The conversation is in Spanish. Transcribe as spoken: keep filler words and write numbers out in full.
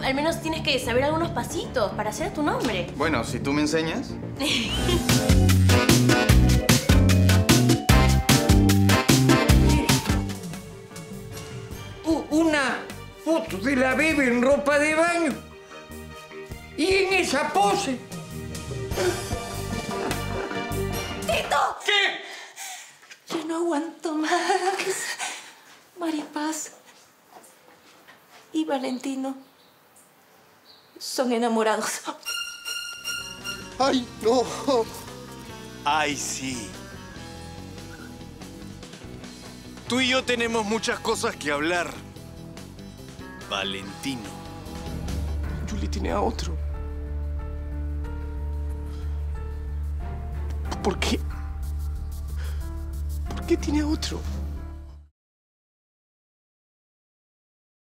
al menos tienes que saber algunos pasitos para hacer tu nombre. Bueno, si tú me enseñas. Una foto de la bebé en ropa de baño. Y en esa pose. ¡Tito! ¿Qué? Yo no aguanto más. Maripaz y Valentino son enamorados. ¡Ay, no! ¡Ay, sí! Tú y yo tenemos muchas cosas que hablar, Valentino. Julie tiene a otro. ¿Por qué? ¿Por qué tiene a otro?